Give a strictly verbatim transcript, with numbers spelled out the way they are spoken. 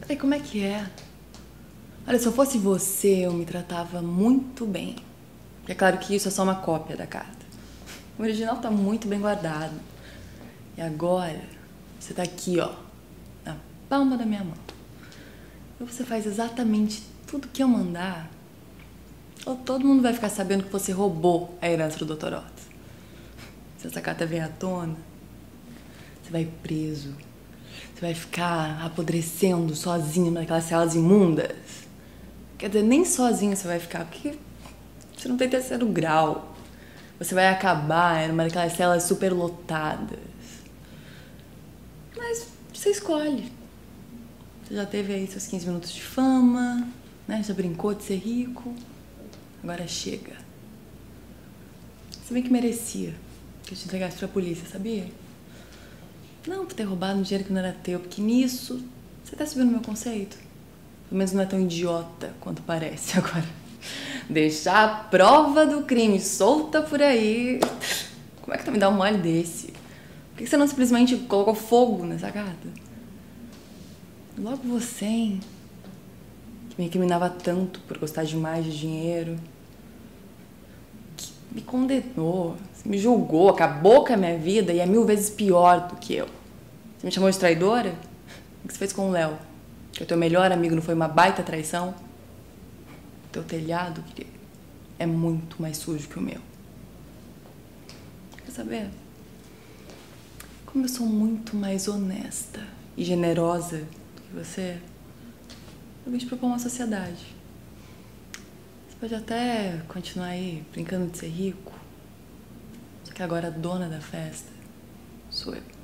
E como é que é? Olha, se eu fosse você, eu me tratava muito bem. É claro que isso é só uma cópia da carta. O original tá muito bem guardado. E agora, você tá aqui, ó, na palma da minha mão. E você faz exatamente tudo que eu mandar, ou todo mundo vai ficar sabendo que você roubou a herança do doutor Otto. Se essa carta vier à tona, você vai preso. Você vai ficar apodrecendo sozinho naquelas celas imundas. Quer dizer, nem sozinho você vai ficar, porque você não tem terceiro grau. Você vai acabar numa daquelas celas superlotadas. Mas você escolhe. Você já teve aí seus quinze minutos de fama, né? Já brincou de ser rico. Agora chega. Se bem que merecia que eu te entregasse pra polícia, sabia? Não por ter roubado um dinheiro que não era teu, porque nisso você tá subindo o meu conceito. Pelo menos não é tão idiota quanto parece agora. Deixar a prova do crime solta por aí. Como é que tu me dá um mole desse? Por que você não simplesmente colocou fogo nessa carta? Logo você, hein? Que me incriminava tanto por gostar demais de dinheiro. Que me condenou, me julgou, acabou com a minha vida e é mil vezes pior do que eu. Você me chamou de traidora? O que você fez com o Léo? Que o teu melhor amigo não foi uma baita traição? O teu telhado, querido, é muito mais sujo que o meu. Quer saber? Como eu sou muito mais honesta e generosa do que você, eu vim te propor uma sociedade. Você pode até continuar aí brincando de ser rico, só que agora a dona da festa sou eu.